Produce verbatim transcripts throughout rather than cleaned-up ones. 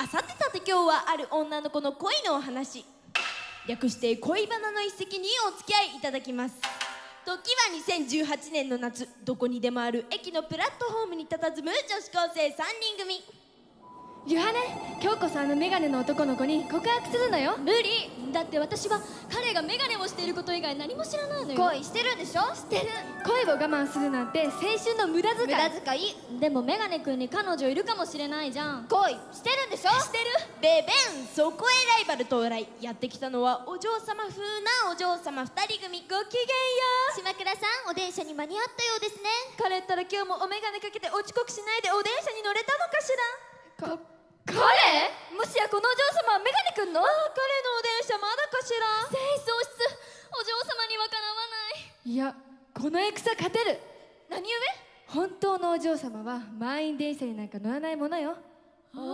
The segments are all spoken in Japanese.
あ、さてさて今日はある女の子の恋のお話、略して恋バナの一席にお付き合いいただきます。時はにせんじゅうはちねんの夏、どこにでもある駅のプラットホームに佇む女子高生さんにん組。 ゆはね、今日こそあのメガネの男の子に告白するのよ。 無理だって、私は彼がメガネをしていること以外何も知らないのよ。 恋してるんでしょ。 してる。 恋を我慢するなんて青春の無駄遣い。 無駄遣い。 でもメガネ君に彼女いるかもしれないじゃん。 恋してるんでしょ。 してる。 ベベン、そこへライバル到来。やってきたのはお嬢様風なお嬢様ふたり組。ごきげんよう。 島倉さん、お電車に間に合ったようですね。 彼ったら今日もお眼鏡かけて遅刻しないでお電車に乗れたのかしら。 か彼？もしやこのお嬢様はメガネくんの？ ああ、彼のお電車まだかしら。 戦意喪失、お嬢様にはかなわない。 いや、この戦勝てる。 何故？ 本当のお嬢様は満員電車になんか乗らないものよ。 おお。 いや、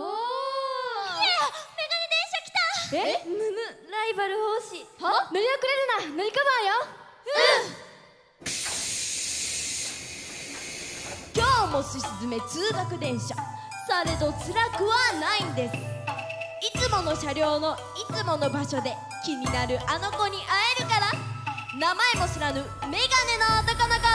メガネ電車来た。 え？ むむ、ライバル欲しい。 は？乗り遅れるな、乗りカバーよ。うん。今日もすし詰め通学電車。されど辛くはないんです。いつもの車両のいつもの場所で気になるあの子に会えるから。名前も知らぬメガネの男の子。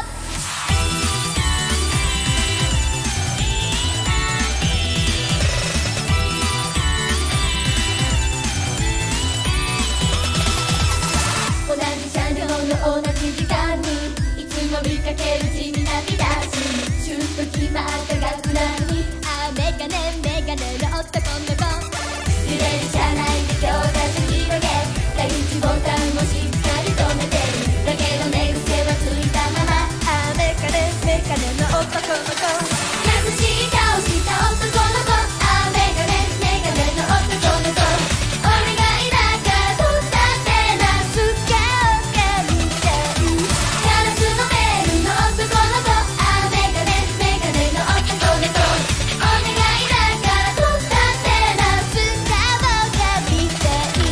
同じ車両の同じ時間にいつも見かける地味な見出し、シュッと決まった学ランに、あーメガネメガネの男の子。揺れる車内で両手広げ、出口ボタンをしっかり止めてるだけど寝癖はついたまま。 あーメガネメガネの男の子。 優しい顔した男の子。あーメガネメガネの男の子。お願いだからどうしたってな、 素顔が見たい。 ガラスのメールの男の子。あーメガネメガネの男の子。お願いだからどうしたってな、 素顔が見たい。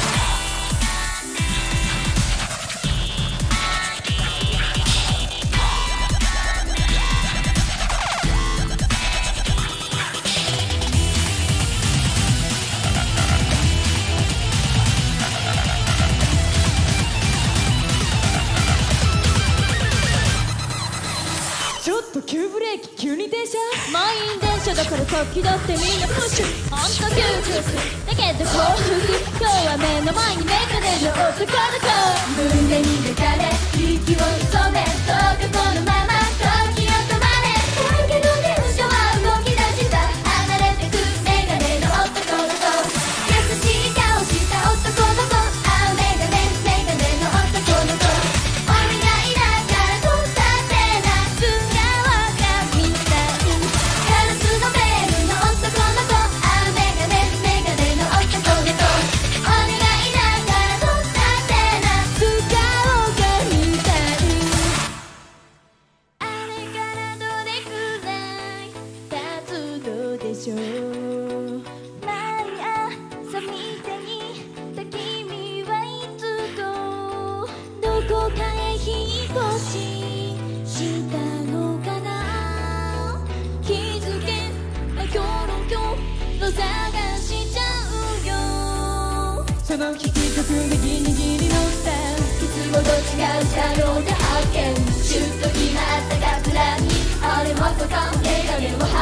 ちょっと急ブレーキ、急に停車。 満員電車だから先だってみんなプッシュ、あんた窮屈だけど幸福。今日は目の前にメガネの男の子。胸に抱かれ息を潜め、どうかこのまま時を止まれ。だけど電車は動き出した。離れてくメガネの男の子。優しい顔した男の子。あーメガネメガネの男の子。お願いだからどうしたってな、 素顔が見たい。 ガラスのメールの男の子。あーメガネメガネの男の子。お願いだからどうしたってな、 素顔が見たい。 あれからどれくらい経つのでしょう。 毎朝見ていた君はいつとどこかへ引っ越ししたのかな。気づけばキョロキョロ探しちゃうよ。 その引き曲でギリギリ乗った。 いつもと違う車両で発見、シュッと決まった学ランに、あれもここメガネを